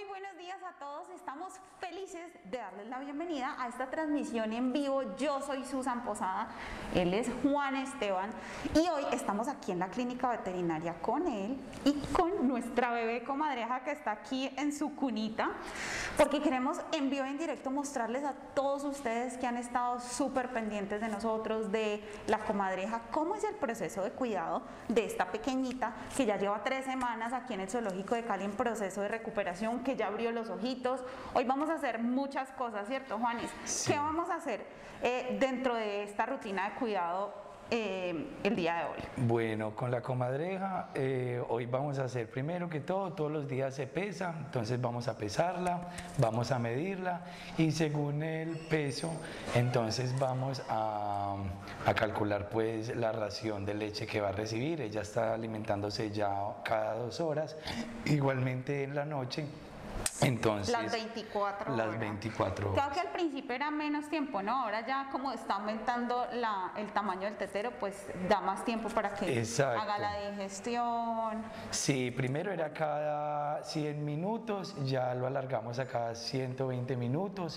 Muy buenos días a todos, estamos felices de darles la bienvenida a esta transmisión en vivo. Yo soy Susan Posada, él es Juan Esteban y hoy estamos aquí en la clínica veterinaria con él y con nuestra bebé comadreja que está aquí en su cunita, porque queremos en vivo y en directo mostrarles a todos ustedes que han estado súper pendientes de nosotros, de la comadreja, cómo es el proceso de cuidado de esta pequeñita que ya lleva 3 semanas aquí en el zoológico de Cali en proceso de recuperación, que ya abrió los ojitos. Hoy vamos a hacer muchas cosas, ¿cierto, Juanis? Sí. ¿Qué vamos a hacer dentro de esta rutina de cuidado el día de hoy? Bueno, con la comadreja hoy vamos a hacer primero que todo, todos los días se pesa, entonces vamos a pesarla, vamos a medirla y según el peso, entonces vamos a calcular pues la ración de leche que va a recibir. Ella está alimentándose ya cada 2 horas, igualmente en la noche. Entonces, las 24 horas. Las 24 horas. Claro que al principio era menos tiempo, ¿no? Ahora ya como está aumentando el tamaño del tetero, pues da más tiempo para que haga la digestión. Sí, primero era cada 100 minutos, ya lo alargamos a cada 120 minutos.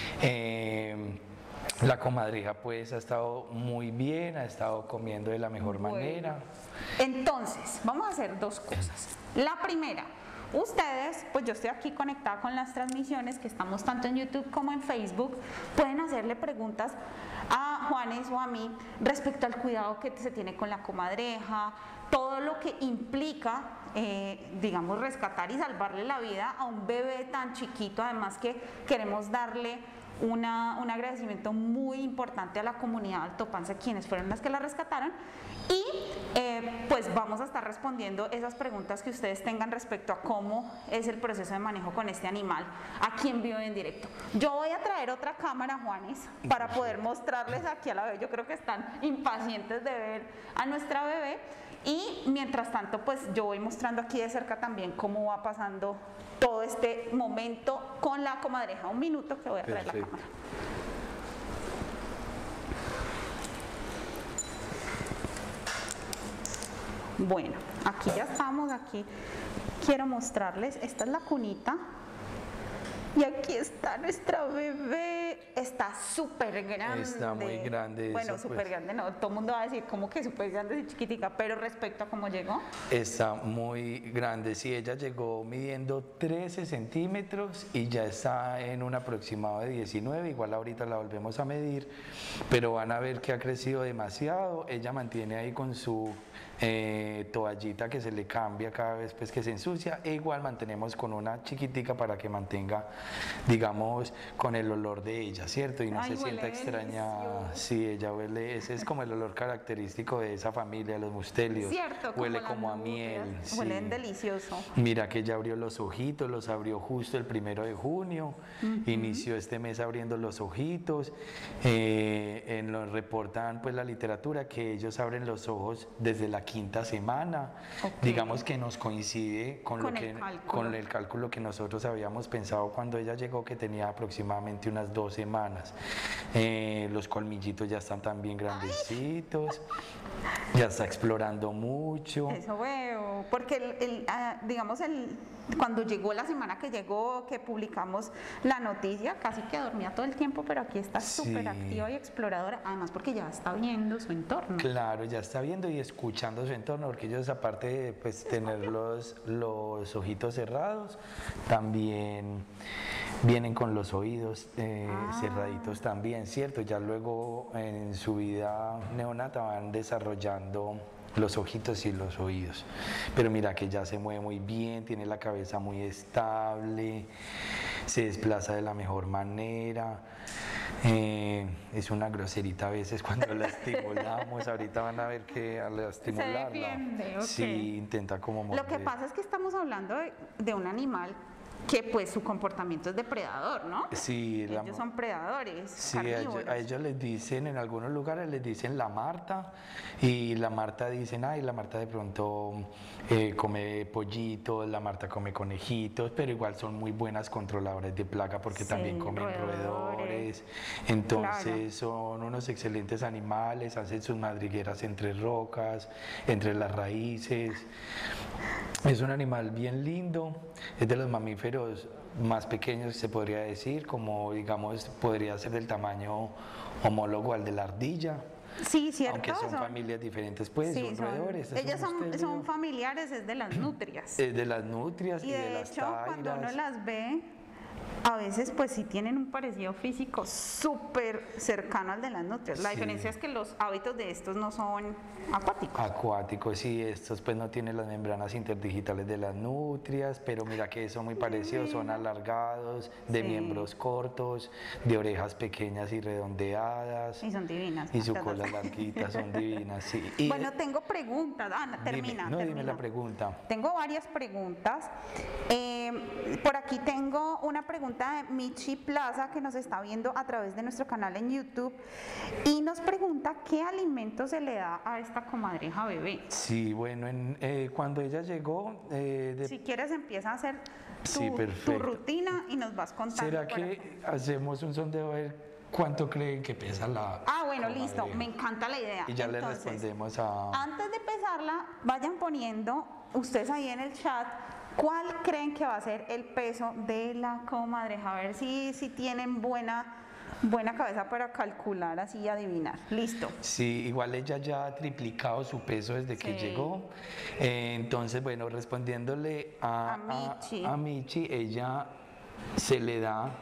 La comadreja pues ha estado muy bien, ha estado comiendo de la mejor manera. Entonces, vamos a hacer 2 cosas. La primera, ustedes, pues yo estoy aquí conectada con las transmisiones que estamos tanto en YouTube como en Facebook, pueden hacerle preguntas a Juanes o a mí respecto al cuidado que se tiene con la comadreja, todo lo que implica, digamos, rescatar y salvarle la vida a un bebé tan chiquito, además que queremos darle un agradecimiento muy importante a la comunidad altopanza, quienes fueron las que la rescataron, y pues vamos a estar respondiendo esas preguntas que ustedes tengan respecto a cómo es el proceso de manejo con este animal aquí en vivo y en directo. Yo voy a traer otra cámara, Juanis, para poder mostrarles aquí a la bebé. Yo creo que están impacientes de ver a nuestra bebé, y mientras tanto pues yo voy mostrando aquí de cerca también cómo va pasando todo este momento con la comadreja. Un minuto que voy a traer la cámara. Bueno, aquí ya estamos, aquí quiero mostrarles, esta es la cunita y aquí está nuestra bebé, está súper grande. Está muy grande. Bueno, súper grande no, todo el mundo va a decir como que súper grande y chiquitica, pero respecto a cómo llegó. Está muy grande, sí, ella llegó midiendo 13 centímetros y ya está en un aproximado de 19, igual ahorita la volvemos a medir, pero van a ver que ha crecido demasiado. Ella mantiene ahí con su toallita que se le cambia cada vez pues que se ensucia, e igual mantenemos con una chiquitica para que mantenga, digamos, con el olor de ella, ¿cierto? Y no se sienta extrañada. Sí, ella huele, ese es como el olor característico de esa familia, los mustelios. Cierto, huele como a miel. Huelen delicioso. Mira que ella abrió los ojitos, los abrió justo el 1 de junio, inició este mes abriendo los ojitos. Nos reportan pues la literatura que ellos abren los ojos desde la 5ª semana, digamos que nos coincide con el cálculo que nosotros habíamos pensado cuando ella llegó, que tenía aproximadamente unas 2 semanas. Los colmillitos ya están también grandecitos. Ya está explorando mucho. Eso veo, porque digamos, cuando llegó la semana que llegó, que publicamos la noticia, casi que dormía todo el tiempo, pero aquí está súper activa y exploradora, además porque ya está viendo su entorno. Claro, ya está viendo y escuchando su entorno, porque ellos, aparte de pues tener los ojitos cerrados, también vienen con los oídos cerraditos también, ¿cierto? Ya luego en su vida neonata van desarrollando los ojitos y los oídos, pero mira que ya se mueve muy bien, tiene la cabeza muy estable, se desplaza de la mejor manera. Es una groserita a veces cuando la estimulamos. Ahorita van a ver que al estimularla se defiende, sí, intenta como morder. Lo que pasa es que estamos hablando de un animal que pues su comportamiento es depredador, ¿no? Sí, ellos son predadores, sí, a ellos les dicen, en algunos lugares les dicen la Marta, y la Marta dicen, ay, la Marta de pronto come pollitos, la Marta come conejitos, pero igual son muy buenas controladoras de plaga porque también comen roedores. Entonces son unos excelentes animales, hacen sus madrigueras entre rocas, entre las raíces. Es un animal bien lindo, es de los mamíferos mamíferos más pequeños, se podría decir, como digamos, podría ser del tamaño homólogo al de la ardilla. Sí, cierto. Aunque son familias diferentes, pues, sí, son roedores. Ellas son familiares, es de las nutrias. Es de las nutrias y de las hecho, tairas. cuando uno las ve, a veces pues sí tienen un parecido físico súper cercano al de las nutrias. La diferencia es que los hábitos de estos no son acuáticos. Acuáticos, sí, estos pues no tienen las membranas interdigitales de las nutrias, pero mira que son muy parecidos, son alargados, de miembros cortos, de orejas pequeñas y redondeadas. Y son divinas. Y su cola larguita, son divinas, sí. Y bueno, tengo preguntas. Ana, termina. Dime la pregunta. Tengo varias preguntas. Por aquí tengo una pregunta de Michi Plaza que nos está viendo a través de nuestro canal en YouTube y nos pregunta qué alimento se le da a esta comadreja bebé. Sí, bueno, cuando ella llegó... Si quieres empieza a hacer tu rutina y nos vas contando. ¿Será que hacemos un sondeo a ver cuánto creen que pesa la... bueno, listo, me encanta la idea. Y ya le respondemos a... Antes de pesarla, vayan poniendo ustedes ahí en el chat ¿cuál creen que va a ser el peso de la comadreja? A ver si tienen buena cabeza para calcular, así y adivinar. Listo. Sí, igual ella ya ha triplicado su peso desde que llegó. Entonces, bueno, respondiéndole a Michi, ella se le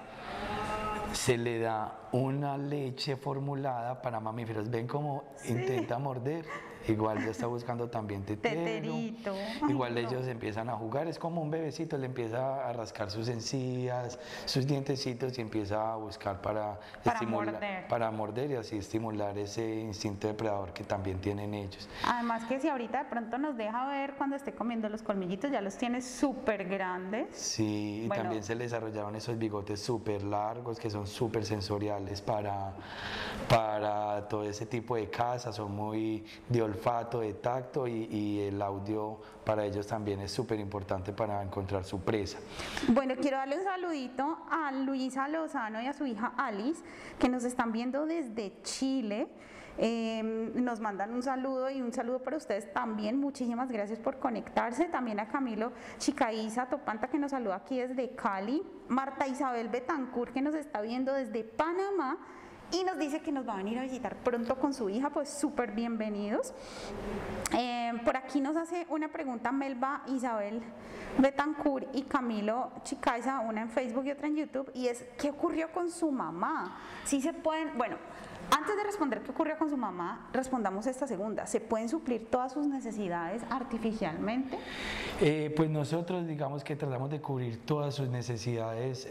da una leche formulada para mamíferos. ¿Ven cómo intenta morder? Igual ya está buscando también teterito. Igual ellos empiezan a jugar, es como un bebecito, le empieza a rascar sus encías, sus dientecitos y empieza a buscar para morder y así estimular ese instinto depredador que también tienen ellos. Además que si ahorita de pronto nos deja ver cuando esté comiendo los colmillitos, ya los tiene súper grandes. Sí, y también se le desarrollaron esos bigotes súper largos que son súper sensoriales para todo ese tipo de caza, son muy de olfato, de tacto y el audio para ellos también es súper importante para encontrar su presa. Bueno, quiero darle un saludito a Luisa Lozano y a su hija Alice que nos están viendo desde Chile. Nos mandan un saludo y un saludo para ustedes también, muchísimas gracias por conectarse. También a Camilo Chicaiza Topanta que nos saluda aquí desde Cali, Marta Isabel Betancourt que nos está viendo desde Panamá y nos dice que nos va a venir a visitar pronto con su hija, pues súper bienvenidos. Por aquí nos hace una pregunta Melba Isabel Betancourt y Camilo Chicaiza, una en Facebook y otra en YouTube, y es ¿qué ocurrió con su mamá? Si se pueden, bueno, antes de responder qué ocurrió con su mamá, respondamos esta segunda. ¿Se pueden suplir todas sus necesidades artificialmente? Pues nosotros digamos que tratamos de cubrir todas sus necesidades,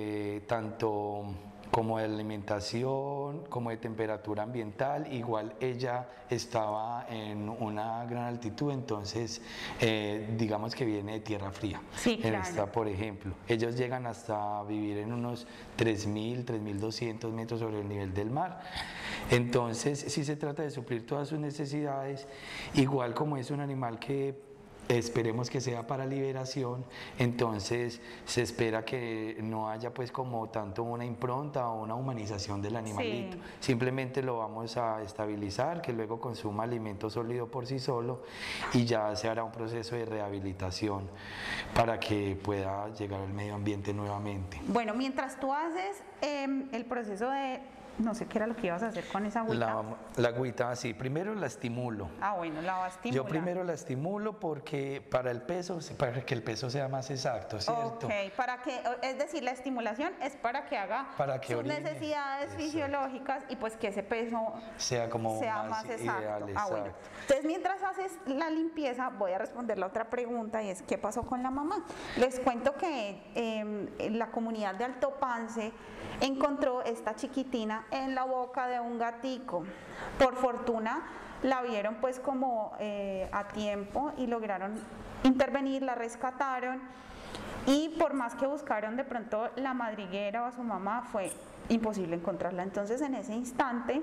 tanto como de alimentación, como de temperatura ambiental. Igual ella estaba en una gran altitud, entonces digamos que viene de tierra fría. Sí, claro. Esta, por ejemplo, ellos llegan hasta vivir en unos 3.000, 3.200 metros sobre el nivel del mar. Entonces, sí se trata de suplir todas sus necesidades, igual como es un animal que esperemos que sea para liberación, entonces se espera que no haya pues como tanto una impronta o una humanización del animalito, simplemente lo vamos a estabilizar, que luego consuma alimento sólido por sí solo y ya se hará un proceso de rehabilitación para que pueda llegar al medio ambiente nuevamente. Bueno, mientras tú haces el proceso de... No sé qué era lo que ibas a hacer con esa agüita. La agüita, sí, primero la estimulo. Bueno, la va a estimular. Yo primero la estimulo porque para el peso, para que el peso sea más exacto, ¿cierto? Ok, es decir, la estimulación es para que haga sus necesidades fisiológicas y pues que ese peso sea más exacto. Ideal, Bueno. Entonces, mientras haces la limpieza, voy a responder la otra pregunta y es ¿qué pasó con la mamá? Les cuento que la comunidad de Alto Pance encontró esta chiquitina en la boca de un gatico. Por fortuna la vieron pues como a tiempo y lograron intervenir, la rescataron y por más que buscaron de pronto la madriguera o a su mamá fue imposible encontrarla. Entonces en ese instante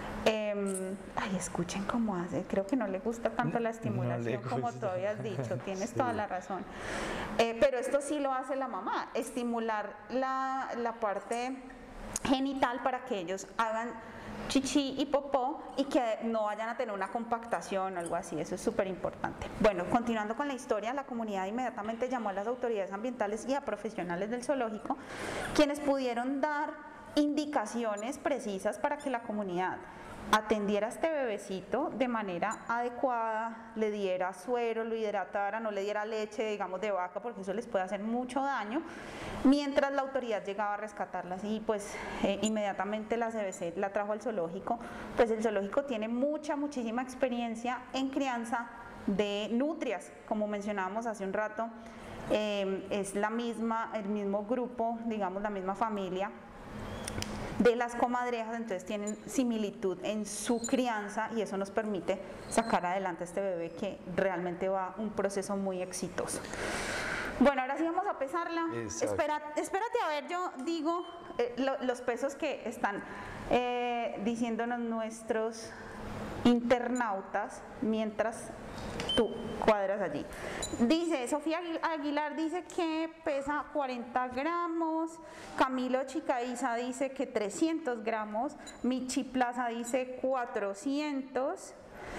escuchen cómo hace, creo que no le gusta tanto la estimulación como tú habías dicho, tienes toda la razón, pero esto sí lo hace la mamá, estimular la parte genital para que ellos hagan chichi y popó y que no vayan a tener una compactación o algo así, eso es súper importante. Bueno, continuando con la historia, la comunidad inmediatamente llamó a las autoridades ambientales y a profesionales del zoológico, quienes pudieron dar indicaciones precisas para que la comunidad atendiera a este bebecito de manera adecuada, le diera suero, lo hidratara, no le diera leche, digamos, de vaca, porque eso les puede hacer mucho daño, mientras la autoridad llegaba a rescatarlas. Y pues inmediatamente la CBC la trajo al zoológico. Pues el zoológico tiene muchísima experiencia en crianza de nutrias, como mencionábamos hace un rato. Es el mismo grupo, digamos, la misma familia de las comadrejas, entonces tienen similitud en su crianza y eso nos permite sacar adelante a este bebé que realmente va un proceso muy exitoso. Bueno, ahora sí vamos a pesarla. Espérate, a ver, yo digo los pesos que están diciéndonos nuestros internautas mientras tú cuadras allí. Dice Sofía Aguilar, dice que pesa 40 gramos, Camilo Chicaiza dice que 300 gramos, Michi Plaza dice 400,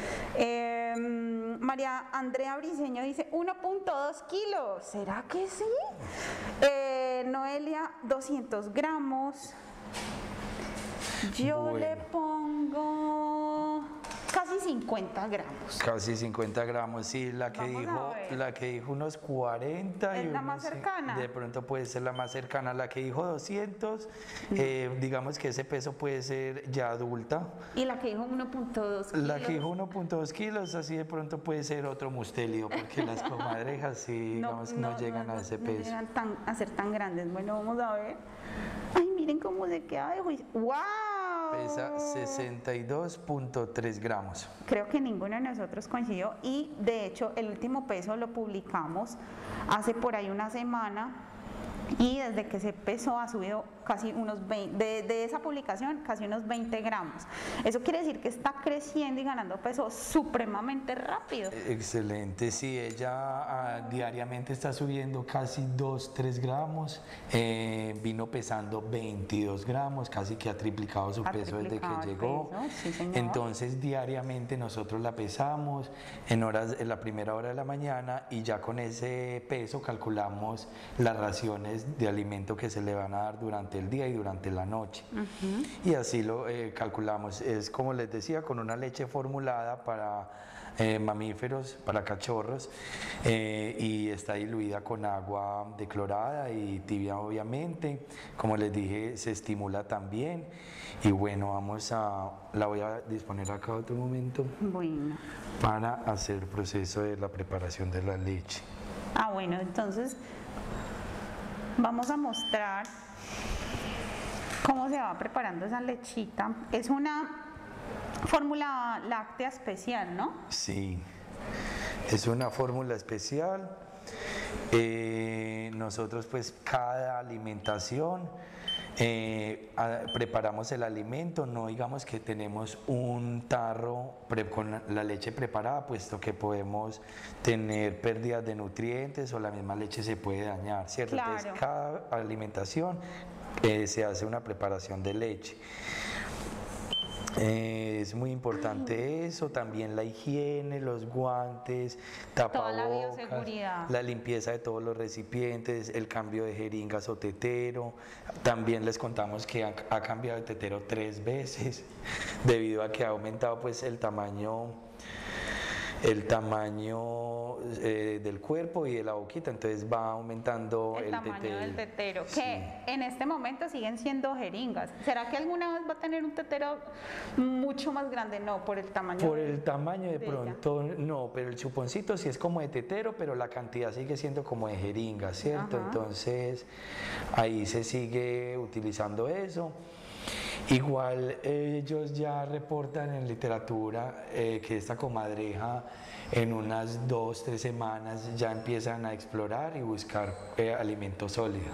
María Andrea Briceño dice 1.2 kilos, ¿será que sí? Noelia 200 gramos, yo le pongo casi 50 gramos. Casi 50 gramos, sí, la que dijo unos 40. ¿Es la más cercana? De pronto puede ser la más cercana. La que dijo 200, digamos que ese peso puede ser ya adulta. ¿Y la que dijo 1.2 kilos? La que dijo 1.2 kilos, así de pronto puede ser otro mustelio, porque las comadrejas sí, digamos que no llegan a ese peso. No llegan a ser tan grandes. Bueno, vamos a ver. Ay, miren cómo se queda de juicio. ¡Wow! Pesa 62.3 gramos. Creo que ninguno de nosotros coincidió y de hecho el último peso lo publicamos hace por ahí una semana y desde que se pesó ha subido casi unos 20, de esa publicación casi unos 20 gramos. Eso quiere decir que está creciendo y ganando peso supremamente rápido. Excelente, sí, ella diariamente está subiendo casi 2-3 gramos, vino pesando 22 gramos, casi que ha triplicado su peso desde que llegó. Sí, entonces diariamente nosotros la pesamos en la primera hora de la mañana y ya con ese peso calculamos las raciones de alimento que se le van a dar durante el día y durante la noche. Y así lo calculamos. Es como les decía, con una leche formulada para mamíferos, para cachorros, y está diluida con agua declorada y tibia obviamente. Como les dije, se estimula también. Y bueno, la voy a disponer acá otro momento para hacer el proceso de la preparación de la leche. Bueno, entonces vamos a mostrar cómo se va preparando esa lechita. Es una fórmula láctea especial, ¿no? Sí, es una fórmula especial. Nosotros pues cada alimentación preparamos el alimento, no digamos que tenemos un tarro con la leche preparada, puesto que podemos tener pérdidas de nutrientes o la misma leche se puede dañar, ¿cierto? Claro. Entonces cada alimentación se hace una preparación de leche. Es muy importante eso, también la higiene, los guantes, tapabocas, toda la bioseguridad, la limpieza de todos los recipientes, el cambio de jeringas o tetero. También les contamos que ha cambiado de tetero 3 veces debido a que ha aumentado pues el tamaño del cuerpo y de la boquita, entonces va aumentando el tamaño del tetero, que en este momento siguen siendo jeringas. ¿Será que alguna vez va a tener un tetero mucho más grande? No, por el tamaño. Por el tamaño de pronto no, pero el chuponcito sí es como de tetero, pero la cantidad sigue siendo como de jeringa, ¿cierto? Entonces ahí se sigue utilizando eso. Igual ellos ya reportan en literatura que esta comadreja en unas 2-3 semanas ya empiezan a explorar y buscar alimento sólido.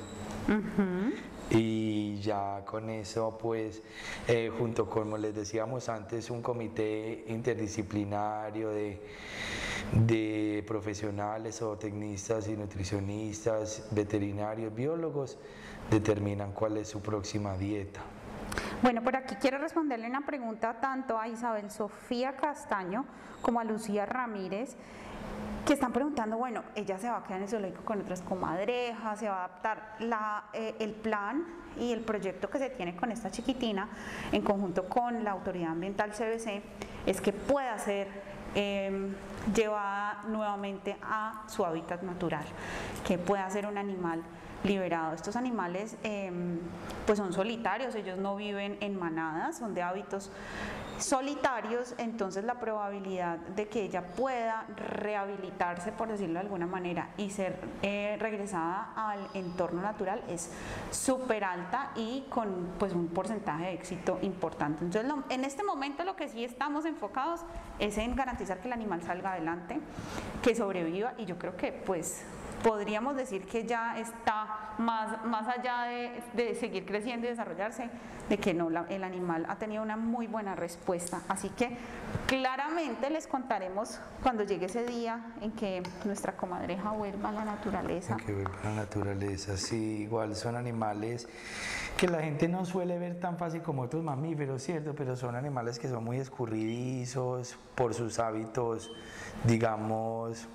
Y ya con eso pues junto con, como les decíamos antes, un comité interdisciplinario de profesionales o tecnistas y nutricionistas, veterinarios, biólogos, determinan cuál es su próxima dieta. Bueno, por aquí quiero responderle una pregunta tanto a Isabel Sofía Castaño como a Lucía Ramírez, que están preguntando, bueno, ella se va a quedar en el zoológico con otras comadrejas, se va a adaptar. El plan y el proyecto que se tiene con esta chiquitina, en conjunto con la Autoridad Ambiental CBC, es que pueda ser llevada nuevamente a su hábitat natural, que pueda ser un animal liberado. Estos animales pues son solitarios, ellos no viven en manadas, son de hábitos solitarios, entonces la probabilidad de que ella pueda rehabilitarse, por decirlo de alguna manera, y ser regresada al entorno natural es súper alta y con pues un porcentaje de éxito importante. Entonces en este momento lo que sí estamos enfocados es en garantizar que el animal salga adelante, que sobreviva, y yo creo que pues podríamos decir que ya está más allá de seguir creciendo y desarrollarse, de que no, el animal ha tenido una muy buena respuesta. Así que claramente les contaremos cuando llegue ese día en que nuestra comadreja vuelva a la naturaleza. Que vuelva a la naturaleza, sí, igual son animales que la gente no suele ver tan fácil como otros mamíferos, ¿cierto? Pero son animales que son muy escurridizos por sus hábitos, digamos,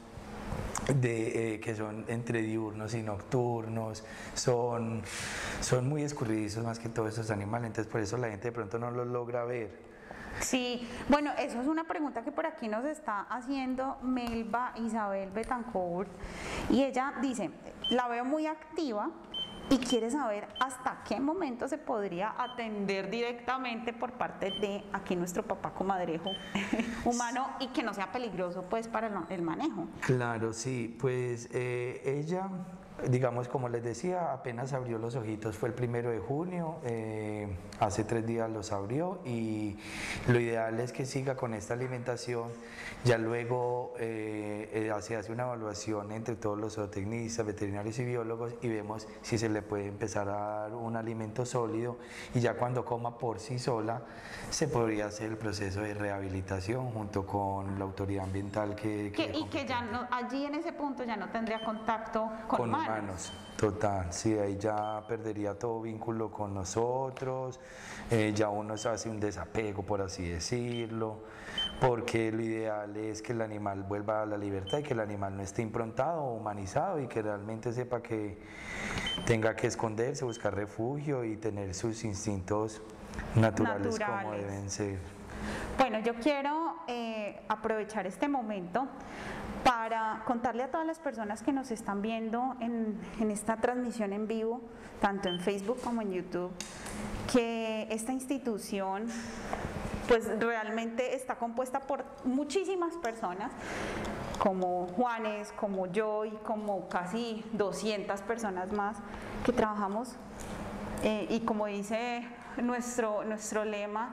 que son entre diurnos y nocturnos, son muy escurridizos más que todos esos animales, entonces por eso la gente de pronto no los logra ver. Sí, bueno, eso es una pregunta que por aquí nos está haciendo Melba Isabel Betancourt, y ella dice, la veo muy activa y quiere saber hasta qué momento se podría atender directamente por parte de aquí nuestro papá comadrejo humano y que no sea peligroso pues para el manejo. Claro, sí, pues ella, digamos, como les decía, apenas abrió los ojitos, fue el 1 de junio, hace 3 días los abrió, y lo ideal es que siga con esta alimentación. Ya luego se hace una evaluación entre todos los zootecnistas, veterinarios y biólogos, y vemos si se le puede empezar a dar un alimento sólido, y ya cuando coma por sí sola se podría hacer el proceso de rehabilitación junto con la autoridad ambiental y que ya no, allí en ese punto ya no tendría contacto con humanos. Total, sí, ahí ya perdería todo vínculo con nosotros, ya uno se hace un desapego, por así decirlo, porque lo ideal es que el animal vuelva a la libertad y que el animal no esté improntado o humanizado, y que realmente sepa que tenga que esconderse, buscar refugio y tener sus instintos naturales. Como deben ser. Bueno, yo quiero aprovechar este momento para contarle a todas las personas que nos están viendo en esta transmisión en vivo, tanto en Facebook como en YouTube, que esta institución pues realmente está compuesta por muchísimas personas, como Juanes, como yo y como casi 200 personas más que trabajamos, y como dice nuestro lema,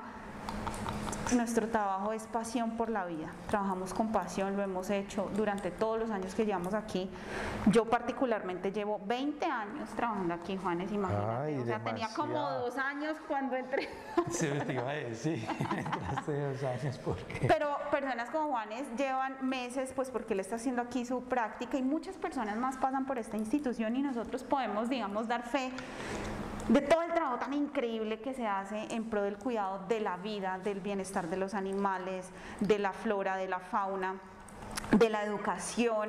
nuestro trabajo es pasión por la vida. Trabajamos con pasión, lo hemos hecho durante todos los años que llevamos aquí. Yo particularmente llevo 20 años trabajando aquí, Juanes, imagínate. Ay, o sea, tenía como 2 años cuando entré. Sí, te iba a decir, entraste 2 años, ¿por qué? Pero personas como Juanes llevan meses, pues porque él está haciendo aquí su práctica, y muchas personas más pasan por esta institución, y nosotros podemos, digamos, dar fe de todo el trabajo tan increíble que se hace en pro del cuidado de la vida, del bienestar de los animales, de la flora, de la fauna, de la educación,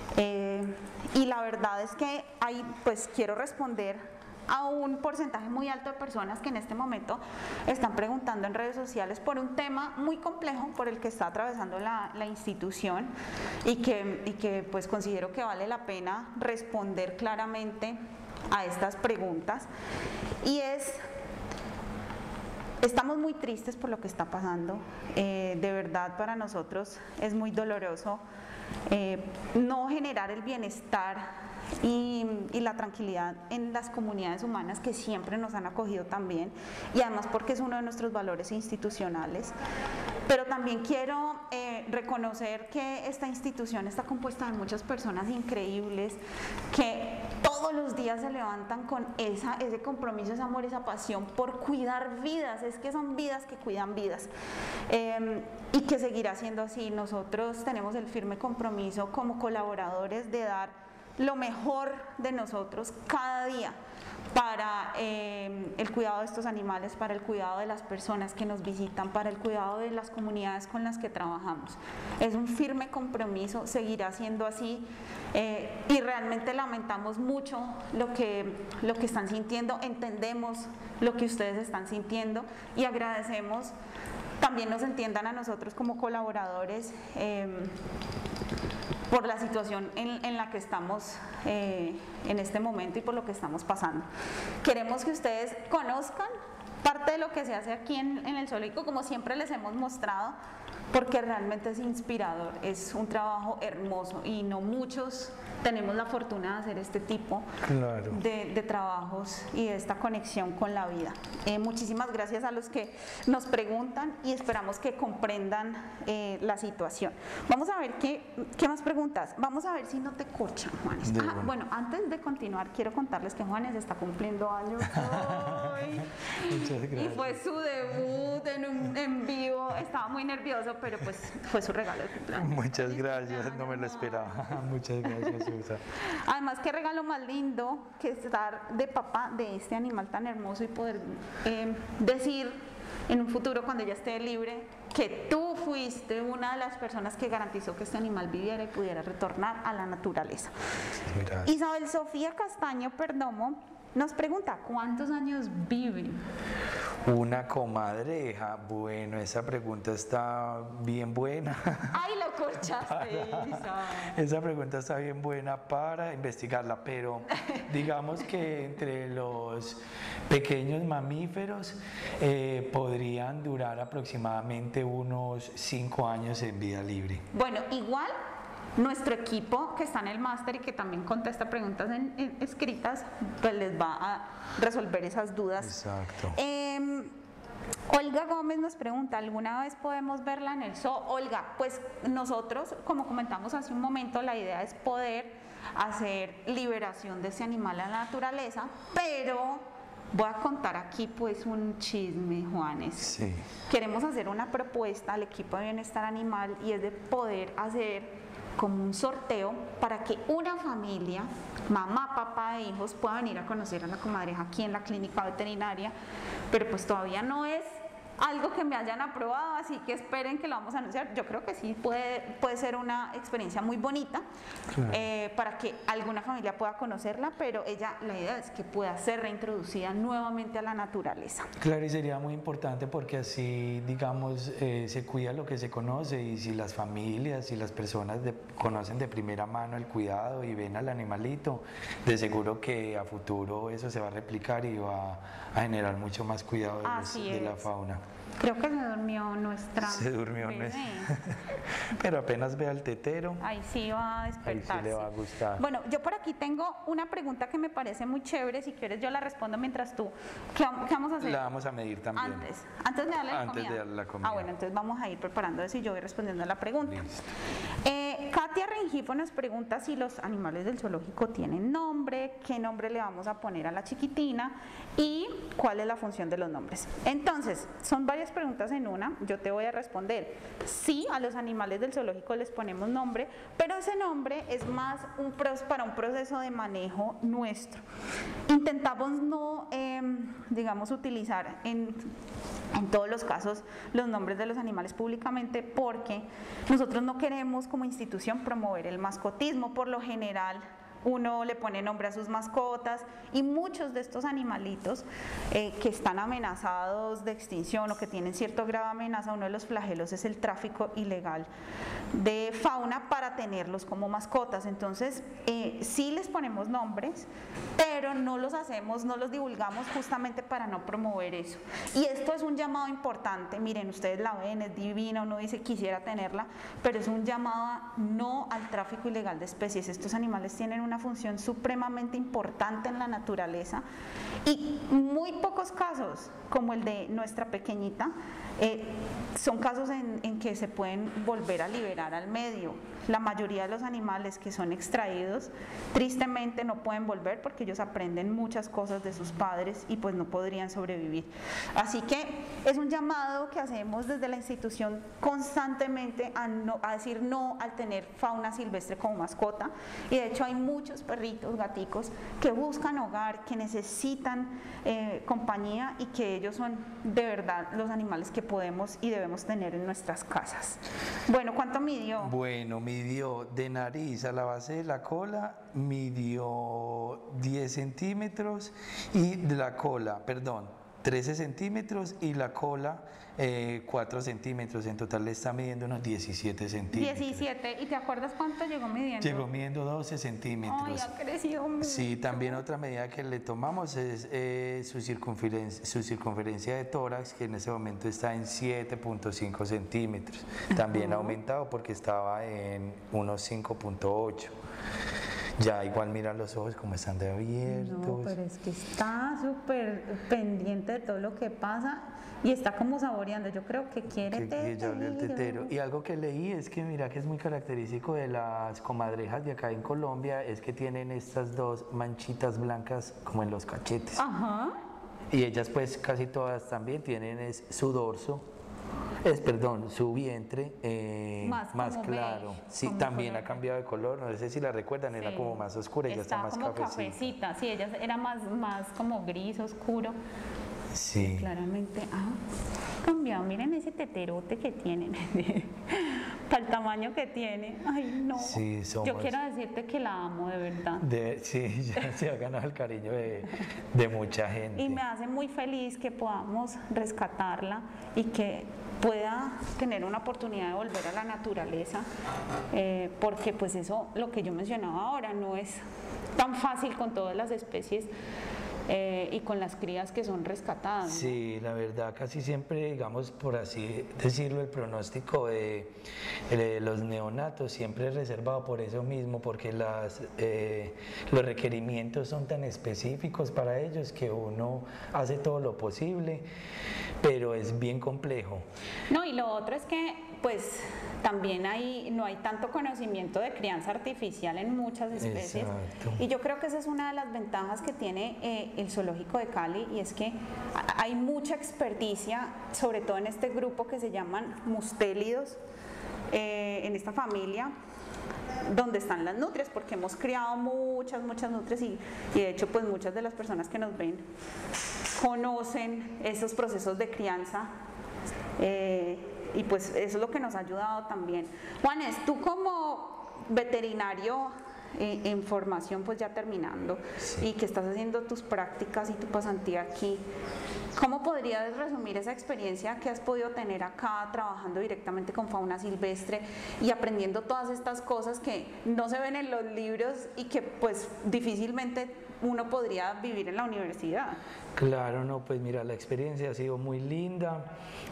y la verdad es que pues quiero responder a un porcentaje muy alto de personas que en este momento están preguntando en redes sociales por un tema muy complejo por el que está atravesando la institución, y que pues considero que vale la pena responder claramente a estas preguntas, y estamos muy tristes por lo que está pasando. De verdad, para nosotros es muy doloroso no generar el bienestar y la tranquilidad en las comunidades humanas que siempre nos han acogido también, y además porque es uno de nuestros valores institucionales. Pero también quiero reconocer que esta institución está compuesta de muchas personas increíbles que todos los días se levantan con ese compromiso, ese amor, esa pasión por cuidar vidas. Es que son vidas que cuidan vidas, y que seguirá siendo así. Nosotros tenemos el firme compromiso como colaboradores de dar lo mejor de nosotros cada día para el cuidado de estos animales, para el cuidado de las personas que nos visitan, para el cuidado de las comunidades con las que trabajamos. Es un firme compromiso, seguirá siendo así, y realmente lamentamos mucho lo que están sintiendo, entendemos lo que ustedes están sintiendo y agradecemos también nos entiendan a nosotros como colaboradores por la situación en la que estamos en este momento y por lo que estamos pasando. Queremos que ustedes conozcan parte de lo que se hace aquí en el zoológico, como siempre les hemos mostrado, porque realmente es inspirador, es un trabajo hermoso y no muchos tenemos la fortuna de hacer este tipo de trabajos y de esta conexión con la vida. Muchísimas gracias a los que nos preguntan y esperamos que comprendan la situación. Vamos a ver qué más preguntas. Vamos a ver si no te corchan, Juanes. Bueno, antes de continuar quiero contarles que Juanes está cumpliendo años hoy. Muchas gracias. Y fue su debut en vivo. Estaba muy nervioso, pero pues fue su regalo de cumpleaños. Muchas gracias, no me lo esperaba. Muchas gracias, Susa. Además, qué regalo más lindo que estar de papá de este animal tan hermoso y poder decir en un futuro, cuando ella esté libre, que tú fuiste una de las personas que garantizó que este animal viviera y pudiera retornar a la naturaleza. Gracias. Isabel Sofía Castaño Perdomo nos pregunta, ¿cuántos años viven? Una comadreja. Bueno, esa pregunta está bien buena. ¡Ay, lo corchaste, Isa! Esa pregunta está bien buena para investigarla, pero digamos que entre los pequeños mamíferos podrían durar aproximadamente unos 5 años en vida libre. Bueno, igual nuestro equipo que está en el máster y que también contesta preguntas escritas, pues les va a resolver esas dudas. Exacto. Olga Gómez nos pregunta, ¿alguna vez podemos verla en el zoo? Olga, pues nosotros, como comentamos hace un momento, la idea es poder hacer liberación de ese animal a la naturaleza, pero voy a contar aquí pues un chisme, Juanes. Sí. Queremos hacer una propuesta al equipo de bienestar animal y es de poder hacer como un sorteo para que una familia, mamá, papá e hijos, pueda venir a conocer a la comadreja aquí en la clínica veterinaria, pero pues todavía no es algo que me hayan aprobado, así que esperen que lo vamos a anunciar. Yo creo que sí puede ser una experiencia muy bonita, claro, para que alguna familia pueda conocerla, pero la idea es que pueda ser reintroducida nuevamente a la naturaleza. Claro, y sería muy importante porque así, digamos, se cuida lo que se conoce, y si las familias y las personas conocen de primera mano el cuidado y ven al animalito, de seguro que a futuro eso se va a replicar y va a generar mucho más cuidado de la fauna. Creo que se durmió nuestra. Se durmió nuestra. Pero apenas vea el tetero. Ahí sí va a despertarse. Ahí sí le va a gustar. Bueno, yo por aquí tengo una pregunta que me parece muy chévere. Si quieres, yo la respondo mientras tú. ¿Qué vamos a hacer? La vamos a medir también. Antes de darle la comida. Antes de darle la comida. Bueno, entonces vamos a ir preparando eso y yo voy respondiendo a la pregunta. Listo. Katia Rengifo nos pregunta si los animales del zoológico tienen nombre, qué nombre le vamos a poner a la chiquitina y cuál es la función de los nombres. Entonces, son varias preguntas en una. Yo te voy a responder. Sí, a los animales del zoológico les ponemos nombre, pero ese nombre es más para un proceso de manejo nuestro. Intentamos no, digamos, utilizar en todos los casos los nombres de los animales públicamente, porque nosotros no queremos como institución promover el mascotismo. Por lo general uno le pone nombre a sus mascotas y muchos de estos animalitos que están amenazados de extinción o que tienen cierto grado de amenaza, uno de los flagelos es el tráfico ilegal de fauna para tenerlos como mascotas. Entonces sí les ponemos nombres, pero no los hacemos, no los divulgamos justamente para no promover eso. Y esto es un llamado importante. Miren, ustedes la ven, es divina, uno dice quisiera tenerla, pero es un llamado a no al tráfico ilegal de especies. Estos animales tienen una función supremamente importante en la naturaleza y muy pocos casos, como el de nuestra pequeñita, son casos en que se pueden volver a liberar al medio. La mayoría de los animales que son extraídos tristemente no pueden volver porque ellos aprenden muchas cosas de sus padres y pues no podrían sobrevivir. Así que es un llamado que hacemos desde la institución constantemente a decir no al tener fauna silvestre como mascota, y de hecho hay muchos muchos perritos, gaticos que buscan hogar, que necesitan compañía y que ellos son de verdad los animales que podemos y debemos tener en nuestras casas. Bueno, ¿cuánto midió? Bueno, midió de nariz a la base de la cola, midió 10 centímetros y de la cola, perdón, 13 centímetros y la cola 4 centímetros. En total le está midiendo unos 17 centímetros. 17. ¿Y te acuerdas cuánto llegó midiendo? Llegó midiendo 12 centímetros. Ay, ha crecido mucho. Sí, también otra medida que le tomamos es su circunferencia de tórax, que en ese momento está en 7.5 centímetros. También ha aumentado porque estaba en unos 5.8. Ya igual mira los ojos como están de abiertos. No, pero es que está súper pendiente de todo lo que pasa y está como saboreando. Yo creo que quiere que ya abrió el tetero. Y algo que leí es que mira que es muy característico de las comadrejas de acá en Colombia, es que tienen estas dos manchitas blancas como en los cachetes. Ajá. Y ellas pues casi todas también tienen su dorso. Perdón, su vientre más claro. Beige, Sí, también ha cambiado de color. No sé si la recuerdan, era como más oscura y ya está más como cafecita. Sí, ella era más como gris, oscuro. Sí. Claramente. Cambiado. Miren ese teterote que tienen. Para el tamaño que tiene. Ay, no. Sí, Yo quiero decirte que la amo, de verdad. Sí, ya se ha ganado el cariño de mucha gente. Y me hace muy feliz que podamos rescatarla y que pueda tener una oportunidad de volver a la naturaleza, porque pues eso, lo que yo mencionaba ahora, no es tan fácil con todas las especies y con las crías que son rescatadas, ¿no? Sí, la verdad, casi siempre, digamos, por así decirlo, el pronóstico de los neonatos siempre es reservado por eso mismo, porque los requerimientos son tan específicos para ellos que uno hace todo lo posible, pero es bien complejo. No, y lo otro es que, pues, también no hay tanto conocimiento de crianza artificial en muchas especies. Exacto. Y yo creo que esa es una de las ventajas que tiene el zoológico de Cali, y es que hay mucha experticia, sobre todo en este grupo que se llaman mustélidos, en esta familia donde están las nutrias, porque hemos criado muchas nutrias y de hecho pues muchas de las personas que nos ven conocen esos procesos de crianza. Y pues eso es lo que nos ha ayudado también. Juanes, tú como veterinario en formación, pues ya terminando, sí, y que estás haciendo tus prácticas y tu pasantía aquí, ¿cómo podrías resumir esa experiencia que has podido tener acá trabajando directamente con fauna silvestre y aprendiendo todas estas cosas que no se ven en los libros y que pues difícilmente uno podría vivir en la universidad? Claro, no, pues mira, la experiencia ha sido muy linda.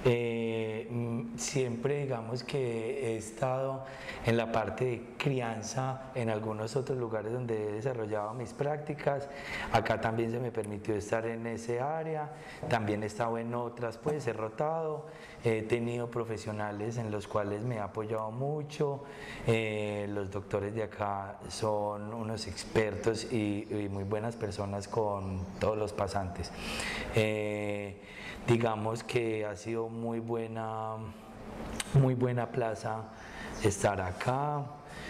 Siempre digamos que he estado en la parte de crianza en algunos otros lugares donde he desarrollado mis prácticas. Acá también se me permitió estar en ese área, también he estado en otras, pues he rotado, he tenido profesionales en los cuales me he apoyado mucho. Los doctores de acá son unos expertos y muy buenas personas con todos los pasantes. Digamos que ha sido muy buena plaza estar acá.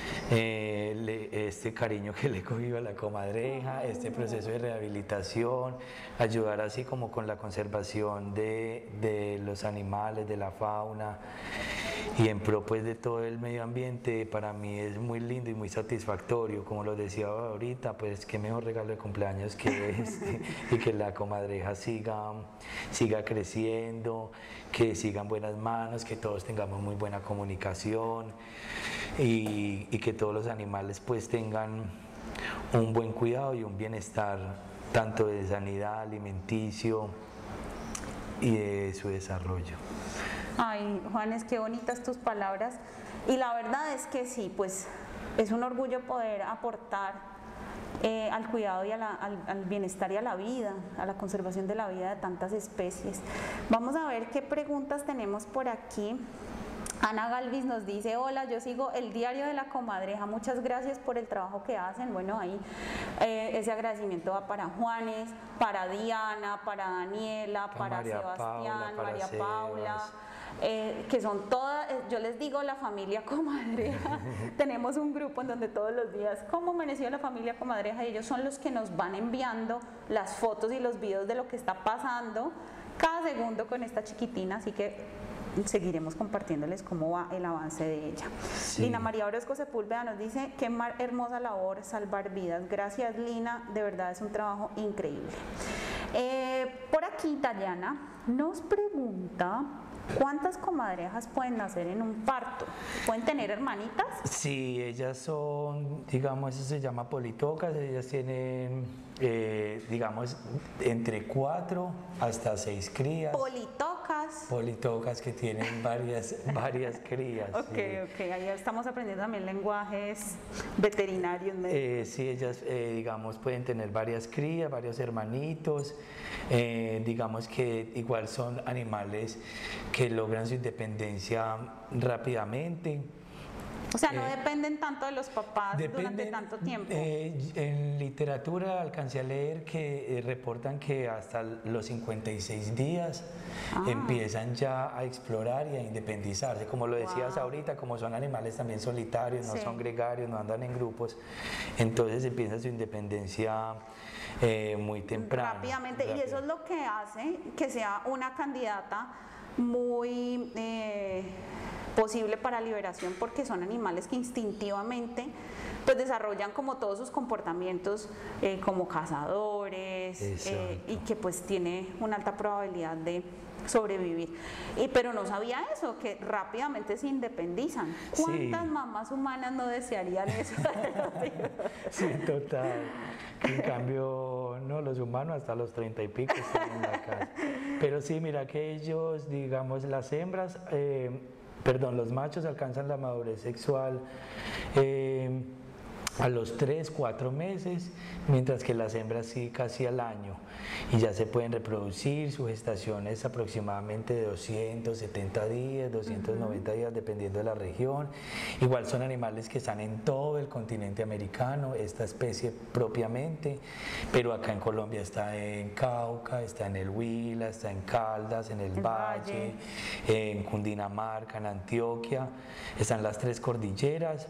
Este cariño que le he cogido a la comadreja, este proceso de rehabilitación, ayudar así como con la conservación de los animales, de la fauna y en pro pues de todo el medio ambiente, para mí es muy lindo y muy satisfactorio. Como lo decía ahorita, pues qué mejor regalo de cumpleaños que este, y que la comadreja siga creciendo, que sigan buenas manos, que todos tengamos muy buena comunicación y que todos los animales pues tengan un buen cuidado y un bienestar tanto de sanidad, alimenticio y de su desarrollo. Ay, Juanes, qué bonitas tus palabras, y la verdad es que sí, pues es un orgullo poder aportar al cuidado y al bienestar y a la vida, a la conservación de la vida de tantas especies. Vamos a ver qué preguntas tenemos por aquí. Ana Galvis nos dice: hola, yo sigo el diario de la comadreja, muchas gracias por el trabajo que hacen. Bueno, ahí ese agradecimiento va para Juanes, para Diana, para Daniela, para Sebastián, María Paula, que son todas, yo les digo la familia comadreja. Tenemos un grupo en donde todos los días, ¿cómo amaneció la familia comadreja? Y ellos son los que nos van enviando las fotos y los videos de lo que está pasando cada segundo con esta chiquitina, así que seguiremos compartiéndoles cómo va el avance de ella. Sí. Lina María Orozco Sepúlveda nos dice, qué hermosa labor, salvar vidas. Gracias, Lina, de verdad es un trabajo increíble. Por aquí Dayana nos pregunta, ¿cuántas comadrejas pueden nacer en un parto? ¿Pueden tener hermanitas? Sí, ellas son, digamos, eso se llama politocas, ellas tienen, digamos, entre 4 hasta 6 crías. ¿Politocas? Politocas que tienen varias crías. Ok, sí. Ok, ahí estamos aprendiendo también lenguajes veterinarios. Sí, ellas, digamos, pueden tener varias crías, varios hermanitos, digamos que igual son animales que logran su independencia rápidamente. O sea, no dependen tanto de los papás durante tanto tiempo. En literatura alcancé a leer que reportan que hasta los 56 días empiezan ya a explorar y a independizarse. Como lo decías ahorita, como son animales también solitarios, no son gregarios, no andan en grupos, entonces empieza su independencia muy temprano. Rápidamente, y eso es lo que hace que sea una candidata muy posible para liberación, porque son animales que instintivamente pues desarrollan como todos sus comportamientos como cazadores y que pues tiene una alta probabilidad de sobrevivir. Pero no sabía eso, que rápidamente se independizan. ¿Cuántas mamás humanas no desearían eso? Sí, total. En cambio, no, los humanos hasta los 30 y pico están en la casa. Pero sí, mira que ellos, digamos, las hembras, los machos alcanzan la madurez sexual a los 3-4 meses, mientras que las hembras sí casi al año, y ya se pueden reproducir. Su gestación es aproximadamente de 270 días, 290 días, dependiendo de la región. Igual son animales que están en todo el continente americano, esta especie propiamente, pero acá en Colombia está en Cauca, está en el Huila, está en Caldas, en el Valle, en Cundinamarca, en Antioquia, están las 3 cordilleras.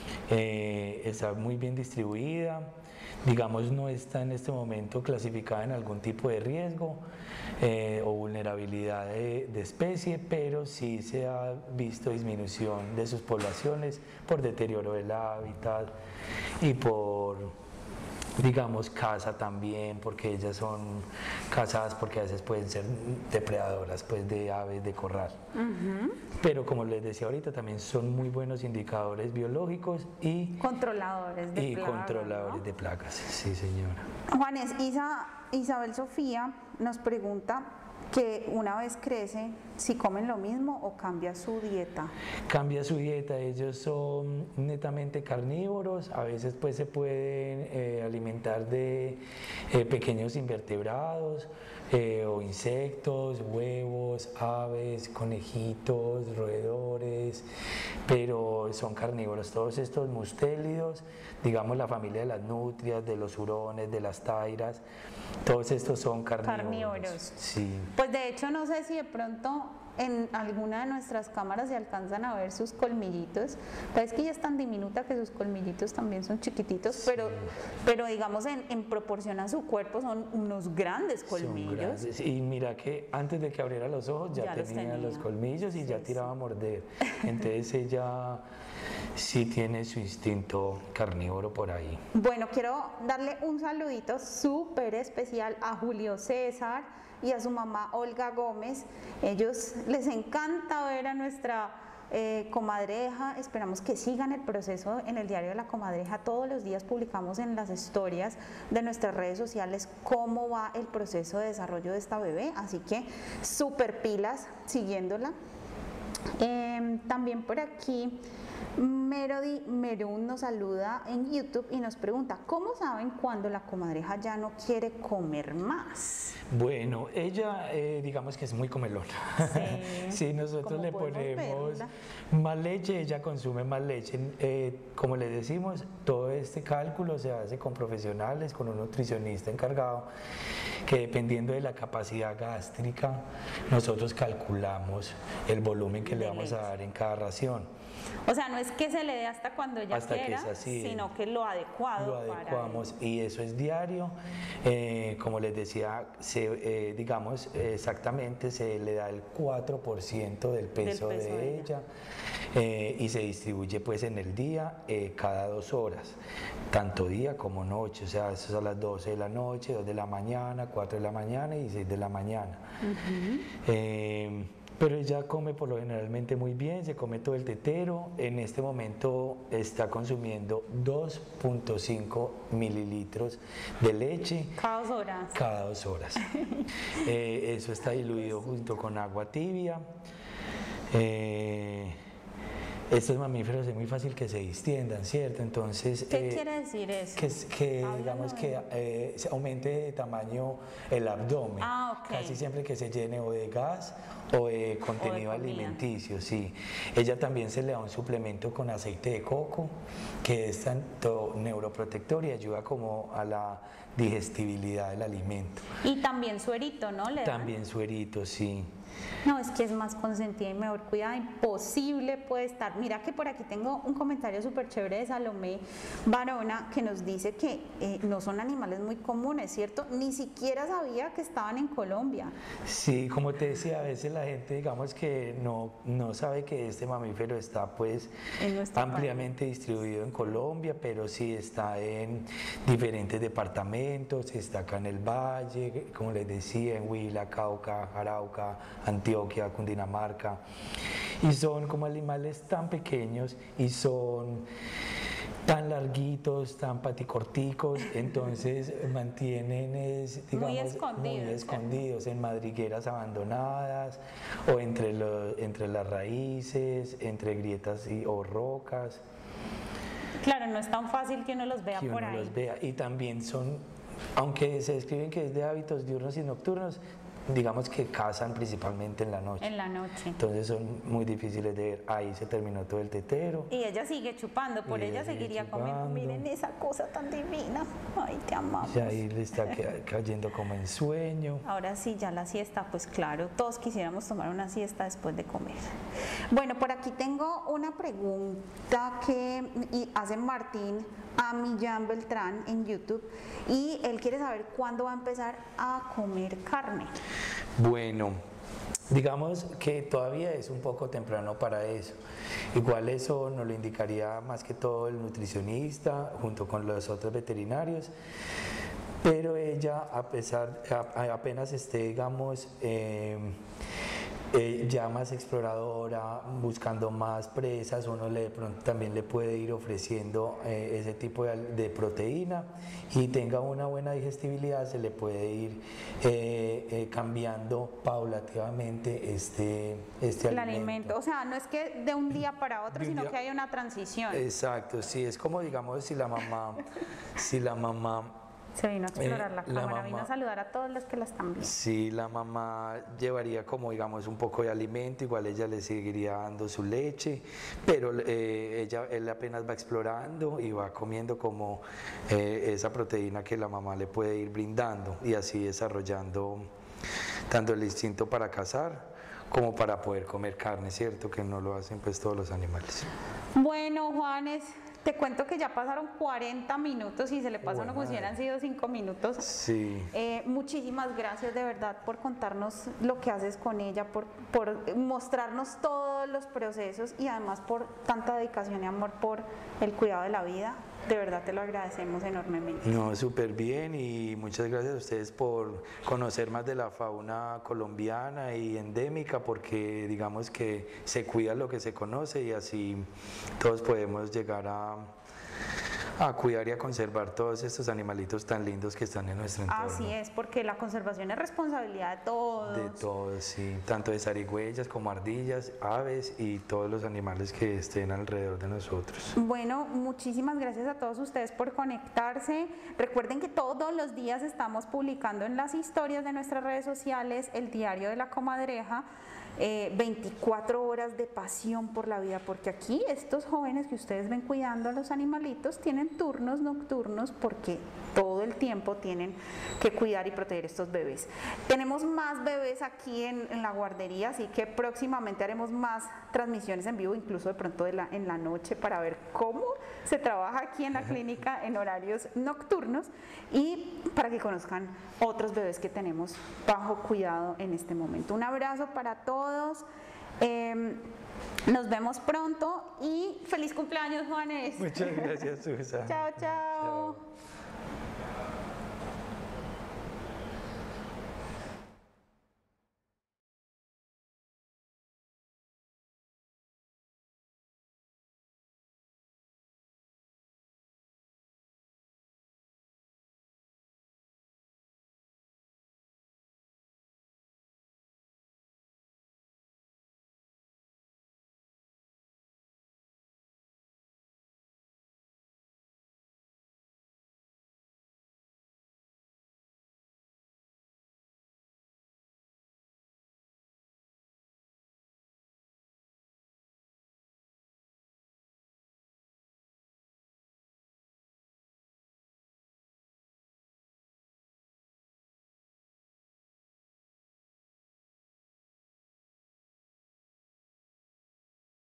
Está muy bien distribuida, digamos, no está en este momento clasificada en algún tipo de riesgo o vulnerabilidad de especie, pero sí se ha visto disminución de sus poblaciones por deterioro del hábitat y por, digamos, caza también, porque ellas son cazadas porque a veces pueden ser depredadoras pues de aves de corral. Pero como les decía ahorita, también son muy buenos indicadores biológicos y controladores de plagas. Controladores de plagas, sí señora. Juanes, Isabel Sofía nos pregunta que una vez crece, si comen lo mismo o cambia su dieta. Cambia su dieta, ellos son netamente carnívoros, a veces pues se pueden alimentar de pequeños invertebrados o insectos, huevos, aves, conejitos, roedores, pero son carnívoros. Todos estos mustélidos, digamos la familia de las nutrias, de los hurones, de las tairas, todos estos son carnívoros. Sí. Pues de hecho no sé si de pronto en alguna de nuestras cámaras se alcanzan a ver sus colmillitos. Es que ella es tan diminuta que sus colmillitos también son chiquititos, sí. pero digamos en proporción a su cuerpo son unos grandes colmillos. Son grandes. Y mira que antes de que abriera los ojos ya tenía los colmillos y ya tiraba a morder. Entonces ella sí tiene su instinto carnívoro por ahí. Bueno, quiero darle un saludito súper especial a Julio César y a su mamá Olga Gómez. Ellos les encanta ver a nuestra comadreja. Esperamos que sigan el proceso en el diario de la comadreja. Todos los días publicamos en las historias de nuestras redes sociales cómo va el proceso de desarrollo de esta bebé, así que súper pilas siguiéndola. También por aquí Melody Merún nos saluda en YouTube y nos pregunta, ¿cómo saben cuando la comadreja ya no quiere comer más? Bueno, ella digamos que es muy comelona. Sí, Si nosotros como le podemos ponemos verla. más leche, ella consume más leche. Como le decimos, todo este cálculo se hace con profesionales, con un nutricionista encargado, que dependiendo de la capacidad gástrica, nosotros calculamos el volumen que le De vamos a leche. dar en cada ración. O sea, no es que se le dé hasta cuando ella Hasta que quiera, es así, sino que lo adecuado lo para adecuamos y eso es diario. Como les decía, digamos exactamente se le da el 4% del peso peso de de ella y se distribuye pues en el día cada 2 horas, tanto día como noche, o sea, eso es a las 12 de la noche, 2 de la mañana, 4 de la mañana y 6 de la mañana. Pero ella come por lo generalmente muy bien, se come todo el tetero. En este momento está consumiendo 2.5 mililitros de leche cada 2 horas. cada 2 horas. Eso está diluido junto con agua tibia. Estos mamíferos es muy fácil que se distiendan, ¿cierto? Entonces, ¿Qué quiere decir eso? que Háblame. digamos que se aumente de tamaño el abdomen, Ah, ok. casi siempre que se llene o de gas o de contenido comida. alimenticio, sí. Ella también se le da un suplemento con aceite de coco, que es tanto neuroprotector y ayuda como a la digestibilidad del alimento. Y también suerito, ¿no? ¿Le dan? También suerito, sí. No, es que es más consentida y mejor cuidada, imposible puede estar. Mira que por aquí tengo un comentario súper chévere de Salomé Barona que nos dice que no son animales muy comunes, ¿cierto? Ni siquiera sabía que estaban en Colombia. Sí, como te decía, a veces la gente digamos que no sabe que este mamífero está pues En nuestro ampliamente distribuido en Colombia, pero sí está en diferentes departamentos, está acá en el Valle, como les decía, en Huila, Cauca, Arauca, Antioquia, Cundinamarca, y son como animales tan pequeños y son tan larguitos, tan paticorticos, entonces mantienen, digamos, Muy escondidos, muy escondidos en madrigueras abandonadas o entre las raíces, entre grietas o rocas, Claro, no es tan fácil que uno los vea que por uno ahí. los vea. Y también son, aunque se describen que es de hábitos diurnos y nocturnos, digamos que cazan principalmente en la noche. En la noche. Entonces son muy difíciles de ver. Ahí se terminó todo el tetero. Y ella sigue chupando, por Y ella ella sigue seguiría comiendo. chupando. Miren esa cosa tan divina. Ay, te amamos. Y ahí le está cayendo como en sueño. Ahora sí, ya la siesta, pues claro, todos quisiéramos tomar una siesta después de comer. Bueno, por aquí tengo una pregunta que hace Martín a Millán Beltrán en YouTube y él quiere saber cuándo va a empezar a comer carne. Bueno, digamos que todavía es un poco temprano para eso. Igual eso nos lo indicaría más que todo el nutricionista junto con los otros veterinarios. Pero ella, apenas esté, digamos, ya más exploradora, buscando más presas, uno de pronto también le puede ir ofreciendo ese tipo de proteína y tenga una buena digestibilidad, se le puede ir cambiando paulativamente este El alimento, o sea, no es que de un día para otro, De un sino día- que hay una transición. Exacto, sí, es como digamos si la mamá Se vino a explorar la la cámara, vino a mamá- saludar a todos los que la están viendo. si la mamá llevaría como digamos un poco de alimento, igual ella le seguiría dando su leche, pero él apenas va explorando y va comiendo como esa proteína que la mamá le puede ir brindando y así desarrollando tanto el instinto para cazar como para poder comer carne, ¿cierto? Que no lo hacen pues todos los animales. Bueno, Juanes, te cuento que ya pasaron 40 minutos y se le pasó Bueno, como si hubieran sido 5 minutos. Sí. Muchísimas gracias de verdad por contarnos lo que haces con ella, por mostrarnos todos los procesos y además por tanta dedicación y amor por el cuidado de la vida. De verdad te lo agradecemos enormemente. No, súper bien y muchas gracias a ustedes por conocer más de la fauna colombiana y endémica porque digamos que se cuida lo que se conoce y así todos podemos llegar a cuidar y a conservar todos estos animalitos tan lindos que están en nuestro entorno. Así es, porque la conservación es responsabilidad de todos. De todos, sí, tanto de zarigüeyas como ardillas, aves y todos los animales que estén alrededor de nosotros. Bueno, muchísimas gracias a todos ustedes por conectarse. Recuerden que todos los días estamos publicando en las historias de nuestras redes sociales el diario de la comadreja. 24 horas de pasión por la vida, porque aquí estos jóvenes que ustedes ven cuidando a los animalitos tienen turnos nocturnos porque todo el tiempo tienen que cuidar y proteger estos bebés. Tenemos más bebés aquí en la guardería, así que próximamente haremos más transmisiones en vivo, incluso de pronto en la noche, para ver cómo se trabaja aquí en la clínica en horarios nocturnos y para que conozcan otros bebés que tenemos bajo cuidado en este momento. Un abrazo para todos. Nos vemos pronto y feliz cumpleaños, Juanes. Muchas gracias, Susa. Chao, chao. Chao.